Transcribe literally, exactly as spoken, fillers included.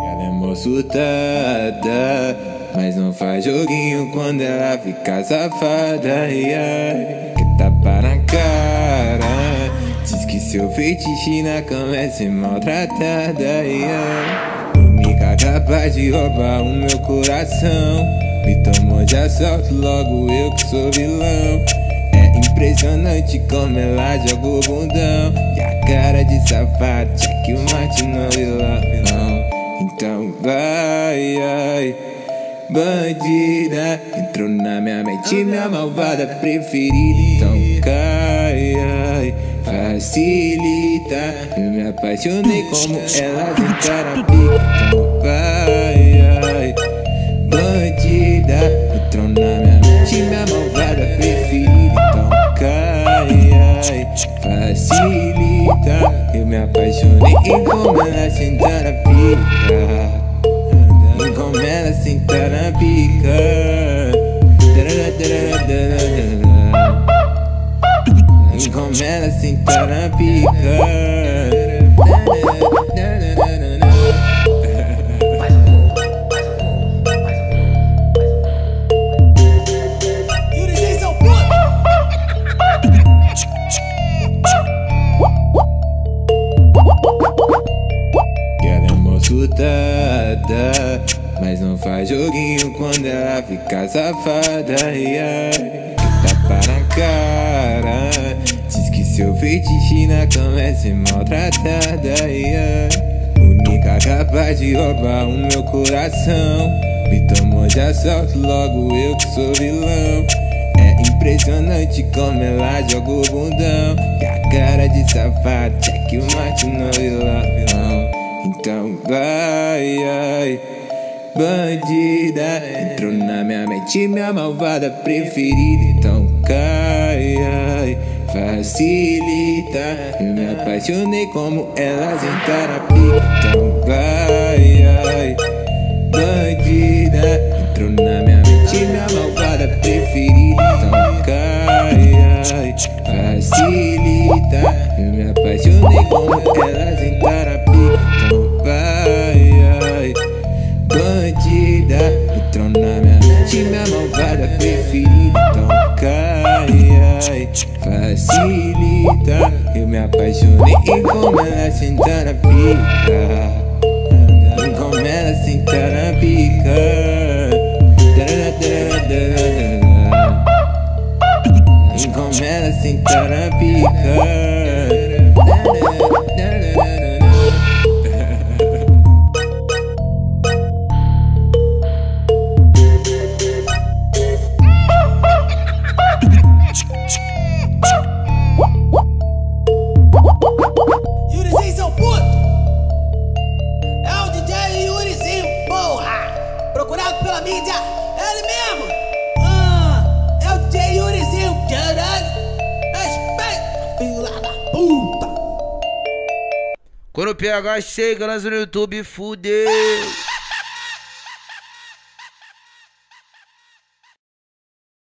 Ela é mó surtada, mas não faz joguinho quando ela fica safada. Yeah. Que tapa na cara, diz que seu feitiço na cama é ser maltratada. Yeah. Única capaz de roubar o meu coração, me tomou de assalto, logo eu que sou vilão. É impressionante como ela joga o bundão, e a cara de safado, é que o mate não vilão. Então vai, ai, bandida, entrou na minha mente, minha malvada preferida. Então cai, ai, facilita, eu me apaixonei como ela entra na pica. Então vai, ai, bandida, entrou na minha mente, minha malvada preferida. Então cai, ai, facilita, eu me apaixonei em como ela senta na pica. Em como ela senta na pica. Em como ela senta na pica. Surtada, mas não faz joguinho quando ela fica safada. Yeah. Que tapa na cara, diz que seu feitiço na cama é ser maltratada. Yeah. Única capaz de roubar o meu coração, me tomou de assalto, logo eu que sou vilão. É impressionante como ela joga o bundão, e a cara de safado, é que o mate não vilão. Então vai, ai, bandida, entrou na minha mente, minha malvada preferida. Então cai, ai, facilita, eu me apaixonei como elas entraram na pica. Então vai, ai, bandida, entrou na minha mente, minha malvada preferida. Então cai, ai, facilita, eu me apaixonei como elas entraram na pica. Então vai, ai, bandida, entrou na minha mente, minha malvada preferida. Então cai, ai, facilita, eu me apaixonei em como ela senta na pica. Em como ela senta na pica. Em como ela senta na pica. Yurizinho, seu puto! É o D J Yurizinho, porra! Procurado pela mídia, é ele mesmo! Ah, é o D J Yurizinho, caralho! Respeita, filha da puta! Quando o P H chega, lança no YouTube, fudeu!